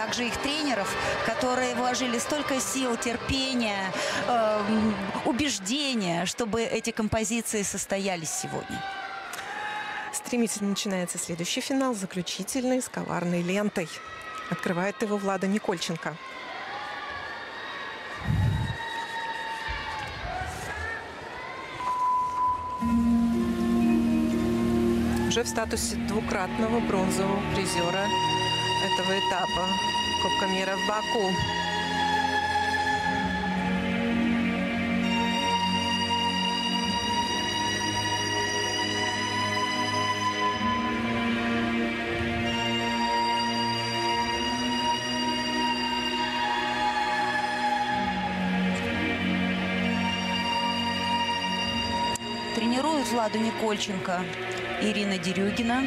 также их тренеров, которые вложили столько сил, терпения, убеждения, чтобы эти композиции состоялись сегодня. Стремительно начинается следующий финал, заключительный, с коварной лентой. Открывает его Влада Никольченко. Уже в статусе двукратного бронзового призера этого этапа Кубка мира в Баку. Тренирует Владу Никольченко Ирина Дерюгина.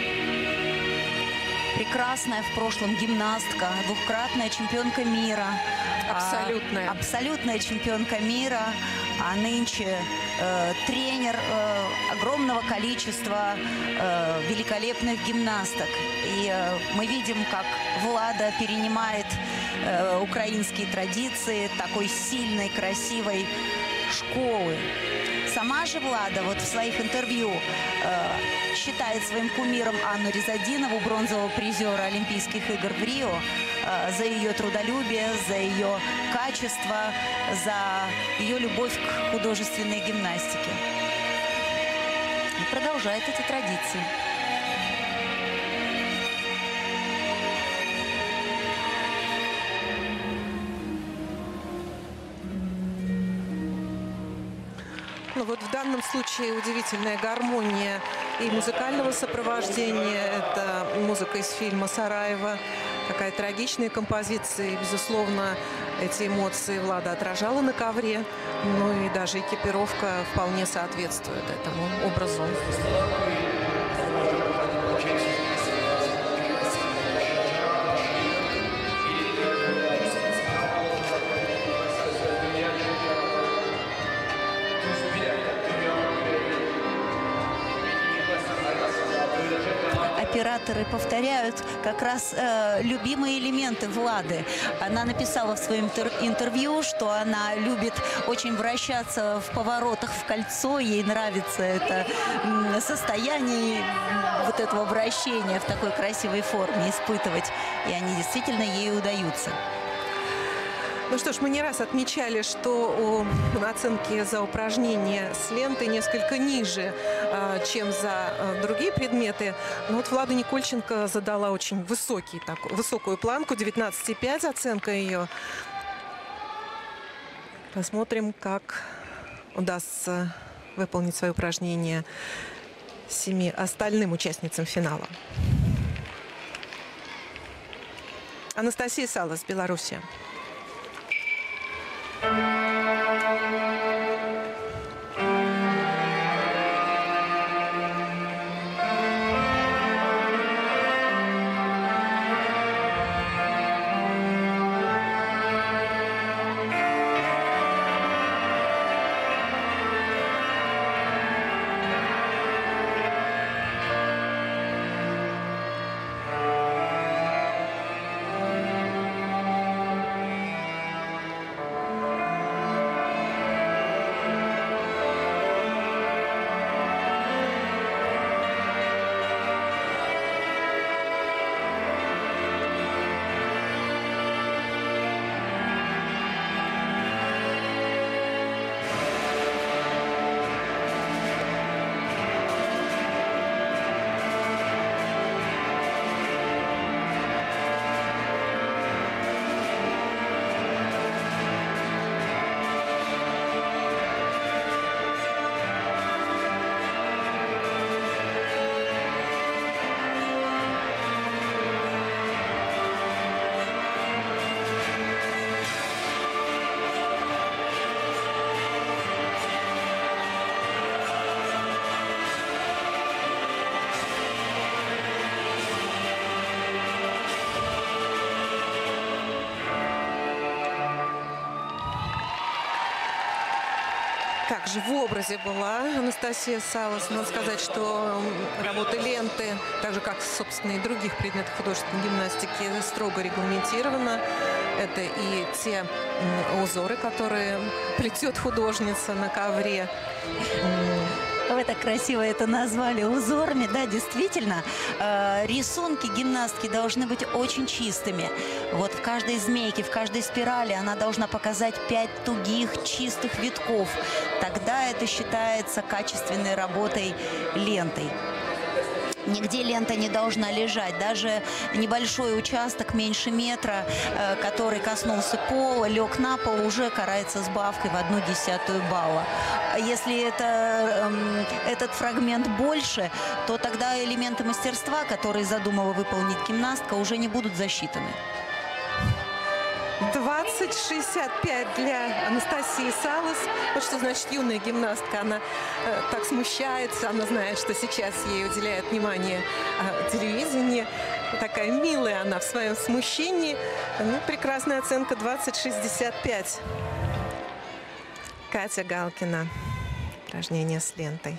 Прекрасная в прошлом гимнастка, двукратная чемпионка мира. Абсолютная. Абсолютная чемпионка мира. А нынче тренер огромного количества великолепных гимнасток. И мы видим, как Влада перенимает украинские традиции такой сильной, красивой школы. Сама же Влада вот в своих интервью считает своим кумиром Анну Резадинову, бронзового призера Олимпийских игр в Рио, за ее трудолюбие, за ее качество, за ее любовь к художественной гимнастике. И продолжает эти традиции. Ну вот в данном случае удивительная гармония и музыкального сопровождения. Это музыка из фильма «Сараево». Такая трагичная композиция. И, безусловно, эти эмоции Влада отражала на ковре. Ну и даже экипировка вполне соответствует этому образу. Операторы повторяют как раз любимые элементы Влады. Она написала в своем интервью, что она любит очень вращаться в поворотах в кольцо. Ей нравится это состояние вот этого вращения в такой красивой форме испытывать. И они действительно ей удаются. Ну что ж, мы не раз отмечали, что оценки за упражнения с лентой несколько ниже, чем за другие предметы. Но вот Влада Никольченко задала очень высокую планку, 19,5 оценка ее. Посмотрим, как удастся выполнить свое упражнение 7 остальным участницам финала. Анастасия Салас, Белоруссия. также в образе была Анастасия Салас. Надо сказать, что работа ленты, так же как, собственно, и других предметов художественной гимнастики, строго регламентирована. Это и те узоры, которые плетет художница на ковре. Вы так красиво это назвали узорами. Да, действительно, рисунки гимнастки должны быть очень чистыми. Вот в каждой змейке, в каждой спирали она должна показать 5 тугих, чистых витков. Тогда это считается качественной работой лентой. Нигде лента не должна лежать. Даже небольшой участок, меньше метра, который коснулся пола, лег на пол, уже карается сбавкой в 1/10 балла. Если этот фрагмент больше, то тогда элементы мастерства, которые задумала выполнить гимнастка, уже не будут засчитаны. 20-65 для Анастасии Салас. Вот что значит юная гимнастка. Она так смущается, она знает, что сейчас ей уделяет внимание телевидение. Такая милая она в своем смущении. Ну, прекрасная оценка 20-65. Катя Галкина. Упражнение с лентой.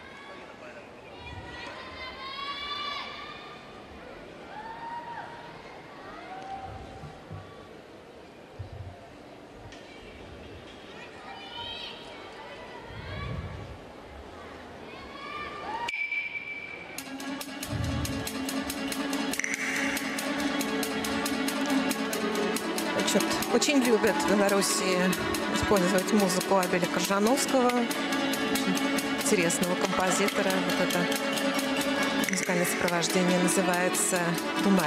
Очень любят в Беларуси использовать музыку Абеля Коржановского, интересного композитора. Вот это музыкальное сопровождение называется «Тумарь».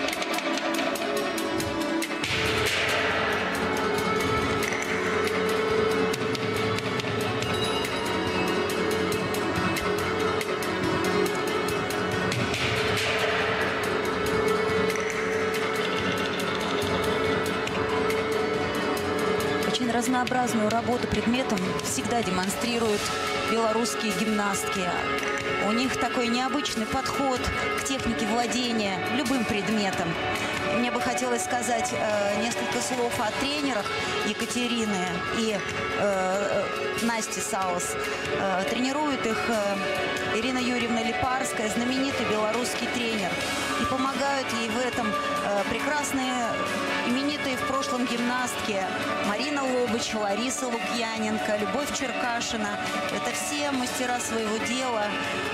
Разнообразную работу предметом всегда демонстрируют белорусские гимнастки. У них такой необычный подход к технике владения любым предметом. Мне бы хотелось сказать несколько слов о тренерах Екатерины и Насти Салас. Тренирует их Ирина Юрьевна Липарская, знаменитый белорусский тренер. И помогают ей в этом прекрасные, именитые в прошлом гимнастки Марина Лобыч, Лариса Лукьяненко, Любовь Черкашина. Это все мастера своего дела.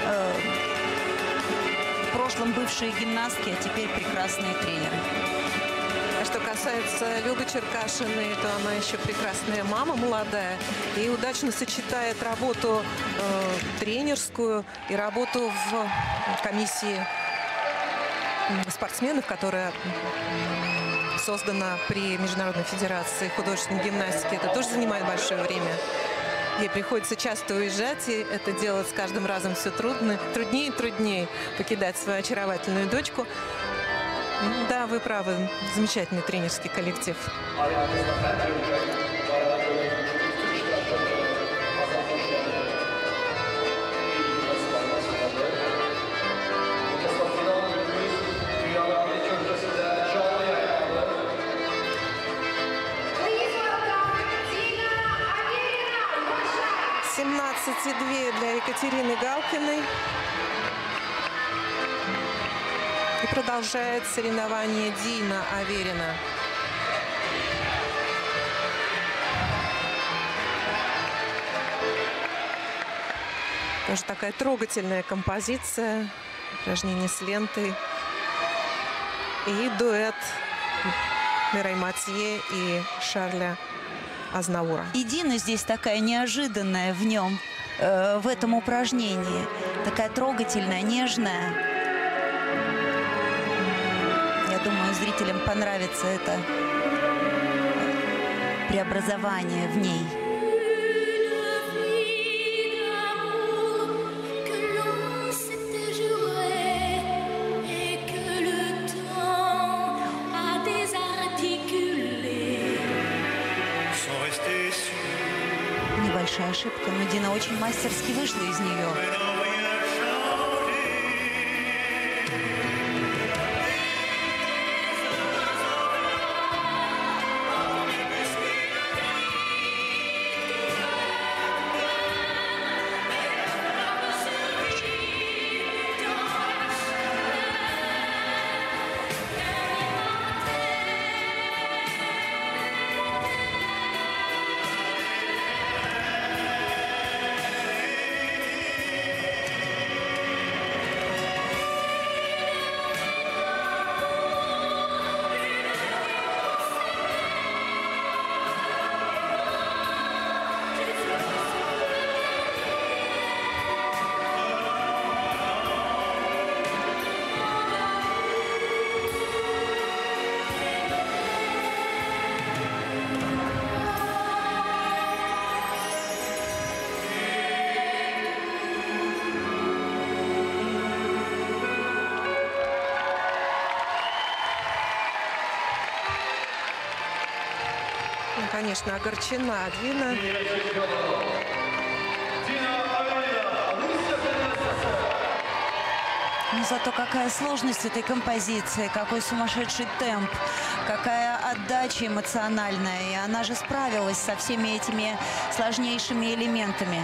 В прошлом бывшие гимнастки, а теперь прекрасные тренеры. А что касается Любы Черкашиной, то она еще прекрасная мама молодая и удачно сочетает работу тренерскую и работу в комиссии спортсменов, которая создана при Международной федерации художественной гимнастики. Это тоже занимает большое время. Ей приходится часто уезжать, и это делать с каждым разом все труднее и труднее покидать свою очаровательную дочку. Да, вы правы. Замечательный тренерский коллектив. 17,2 для Екатерины Галкиной. И продолжает соревнование Дина Аверина. Тоже такая трогательная композиция. Упражнение с лентой. И дуэт Мирей Матье и Шарля Азнаура. И Дина здесь такая неожиданная в нем, в этом упражнении. Такая трогательная, нежная. Я думаю, зрителям понравится это преобразование в ней. Небольшая ошибка, но Дина очень мастерски вышла из нее. конечно, огорчена Дина. Но зато какая сложность этой композиции, какой сумасшедший темп, какая отдача эмоциональная. И она же справилась со всеми этими сложнейшими элементами.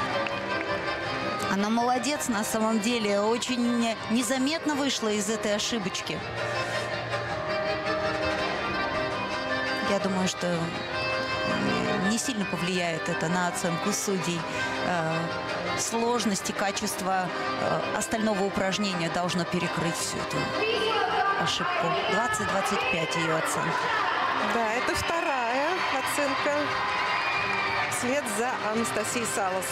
Она молодец на самом деле, очень незаметно вышла из этой ошибочки. Я думаю, что не сильно повлияет это на оценку судей. Сложность и качество остального упражнения должно перекрыть всю эту ошибку. 20-25 ее оценка. Да, это вторая оценка вслед за Анастасией Салас.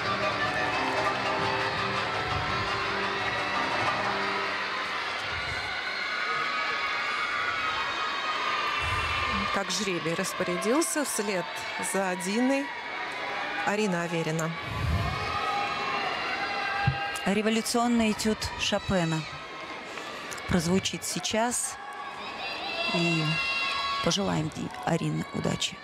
Как жребий распорядился, вслед за Диной Арина Аверина. Революционный этюд Шопена прозвучит сейчас. И пожелаем Арине удачи.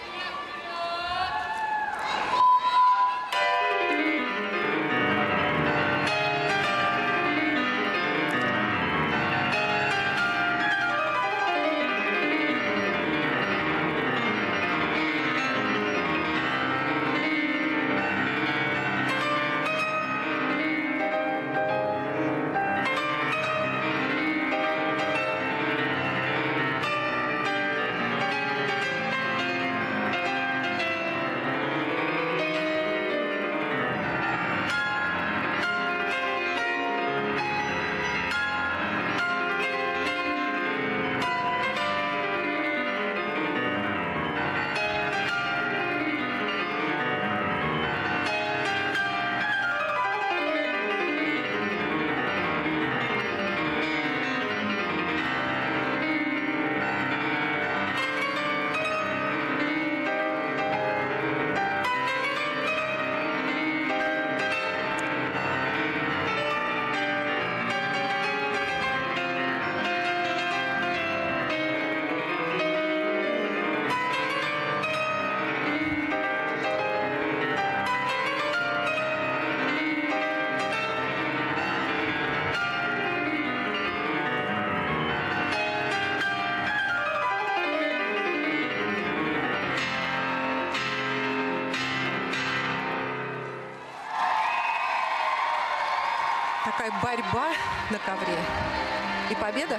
Такая борьба на ковре. И победа?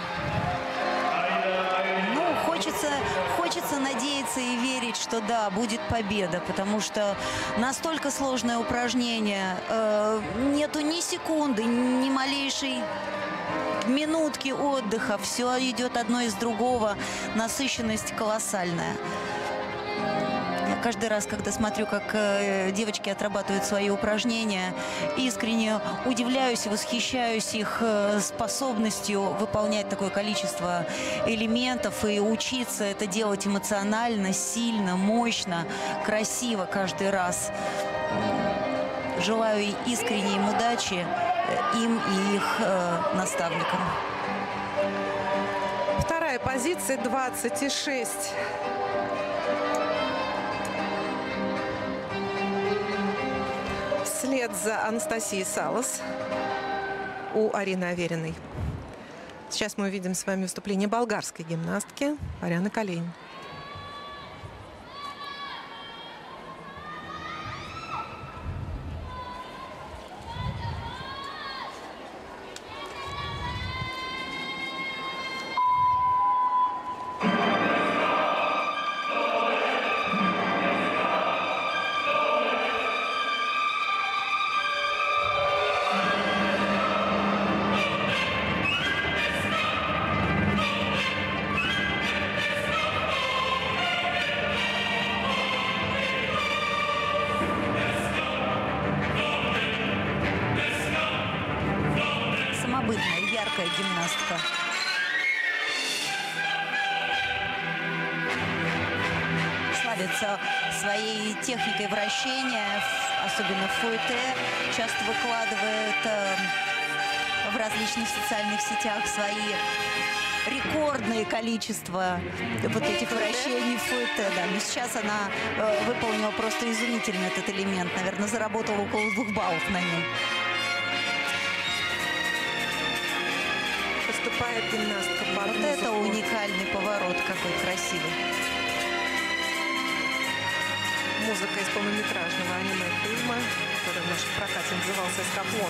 Ну, хочется надеяться и верить, что да, будет победа, потому что настолько сложное упражнение. Нету ни секунды, ни малейшей минутки отдыха. Все идет одно из другого. Насыщенность колоссальная. Каждый раз, когда смотрю, как девочки отрабатывают свои упражнения, искренне удивляюсь и восхищаюсь их способностью выполнять такое количество элементов и учиться это делать эмоционально, сильно, мощно, красиво каждый раз. Желаю искренней им удачи, им и их наставникам. Вторая позиция, 26. Вслед за Анастасией Салас у Арины Авериной. Сейчас мы увидим с вами выступление болгарской гимнастки Арианы Калейн. Самобытная, яркая гимнастка. Славится своей техникой вращения, особенно в фуэте. Часто выкладывает в различных социальных сетях свои рекордное количество вот этих вращений фуэте. Да. Но сейчас она выполнила просто изумительно этот элемент. Наверное, заработала около 2 баллов на нем. Поступает гимнастка под Вот музыку. это уникальный поворот, какой красивый. Музыка из полнометражного аниме-фильма, который в нашем прокате назывался «Эскафлон».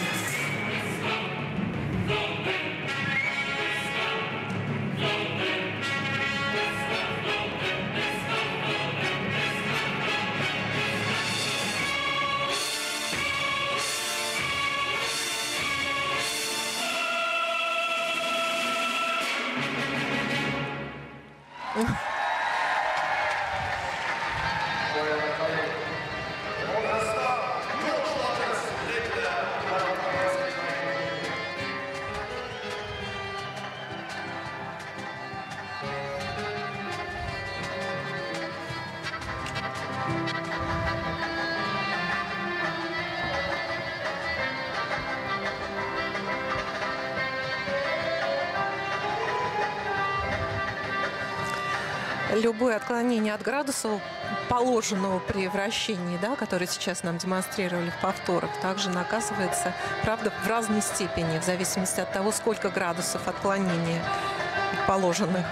Любое отклонение от градуса, положенного при вращении, да, который сейчас нам демонстрировали в повторах, также наказывается, правда, в разной степени, в зависимости от того, сколько градусов отклонения положенных.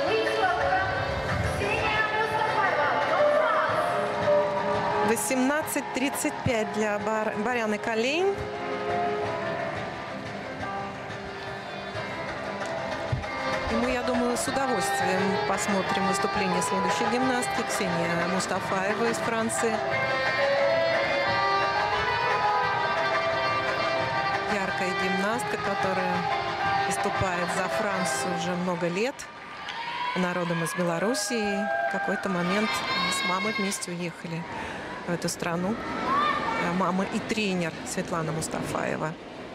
18:35 для Боряны Калейн. И мы, я думаю, с удовольствием посмотрим выступление следующей гимнастки Ксения Мустафаева из Франции. Яркая гимнастка, которая выступает за Францию уже много лет. Народом из Белоруссии. В какой-то момент с мамой вместе уехали в эту страну. Мама и тренер Светлана Мустафаева.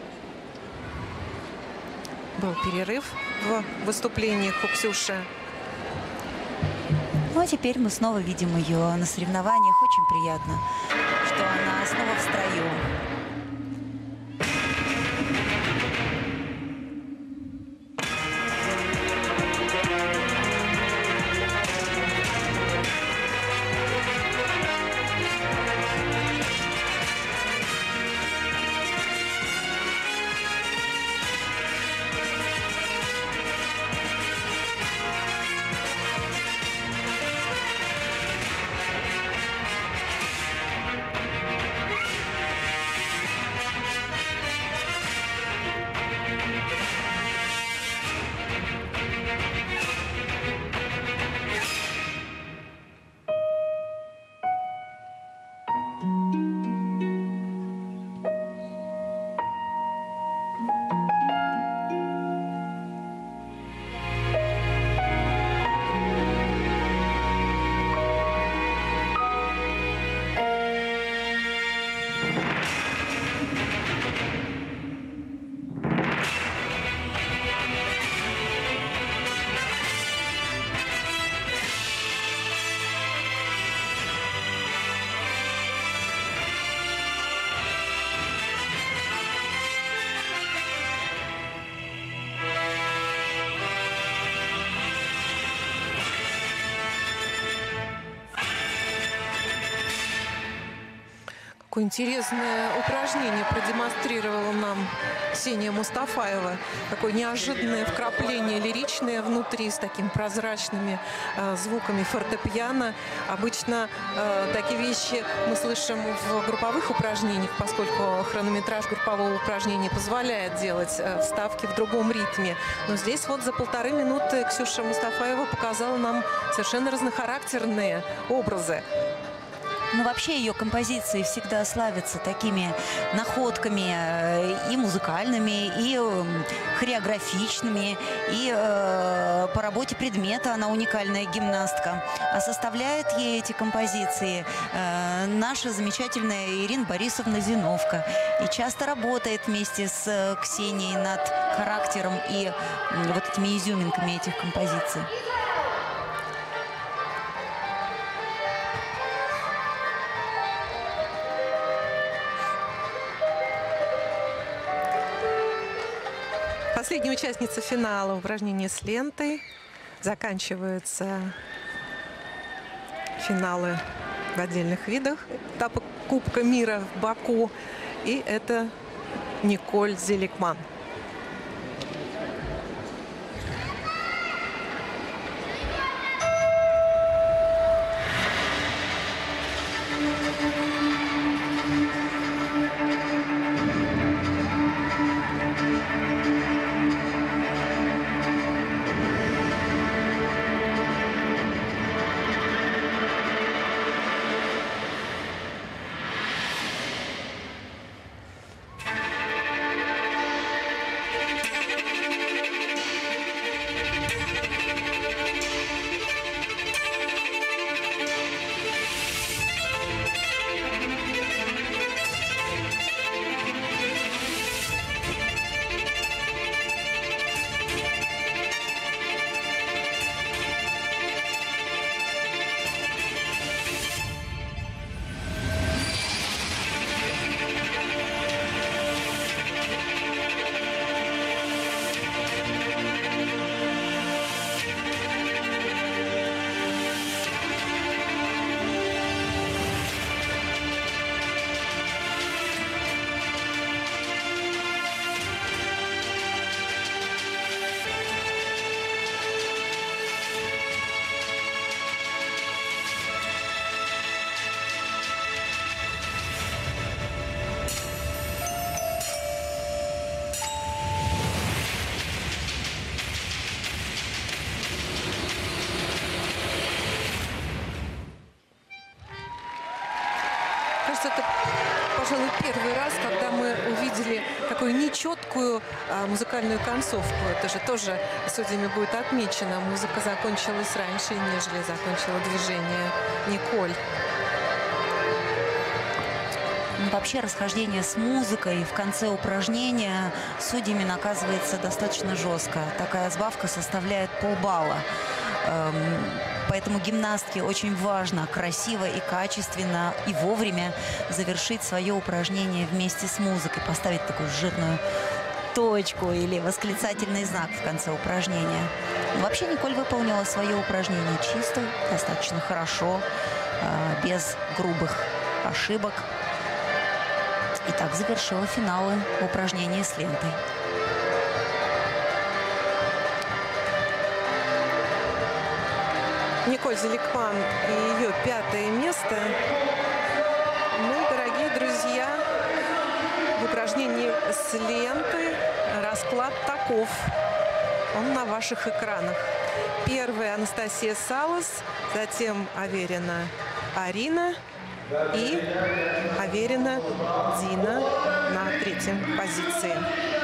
Был перерыв в выступлениях у Ксюши. Ну а теперь мы снова видим ее на соревнованиях. Очень приятно, что она снова в строю. Какое интересное упражнение продемонстрировала нам Ксения Мустафаева. Такое неожиданное вкрапление лиричное внутри с такими прозрачными звуками фортепиано. Обычно такие вещи мы слышим в групповых упражнениях, поскольку хронометраж группового упражнения позволяет делать вставки в другом ритме. Но здесь вот за 1,5 минуты Ксюша Мустафаева показала нам совершенно разнохарактерные образы. Но вообще ее композиции всегда славятся такими находками и музыкальными, и хореографичными, и по работе предмета она уникальная гимнастка. А составляет ей эти композиции наша замечательная Ирина Борисовна Зиновка. И часто работает вместе с Ксенией над характером и вот этими изюминками этих композиций. Последняя участница финала упражнения с лентой. Заканчиваются финалы в отдельных видах этапа Кубка мира в Баку. И это Николь Зеликман. Кажется, это, пожалуй, первый раз, когда мы увидели такую нечеткую музыкальную концовку. Это же тоже судьями будет отмечено. Музыка закончилась раньше, нежели закончила движение Николь. Вообще расхождение с музыкой в конце упражнения судьями наказывается достаточно жестко. Такая сбавка составляет полбалла. Поэтому гимнастке очень важно красиво и качественно и вовремя завершить свое упражнение вместе с музыкой, поставить такую жирную точку или восклицательный знак в конце упражнения. Но вообще Николь выполнила свое упражнение чисто, достаточно хорошо, без грубых ошибок. И так завершила финалы упражнения с лентой. Николь Зеликман и ее 5-е место. Ну и, дорогие друзья, в упражнении с лентой расклад таков. Он на ваших экранах. Первая Анастасия Салас, затем Аверина Арина и Аверина Дина на 3-й позиции.